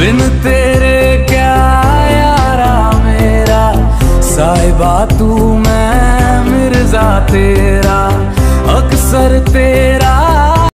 बिन तेरे क्या यारा मेरा, साहिबा तू मैं मिर्जा तेरा, अक्सर तेरा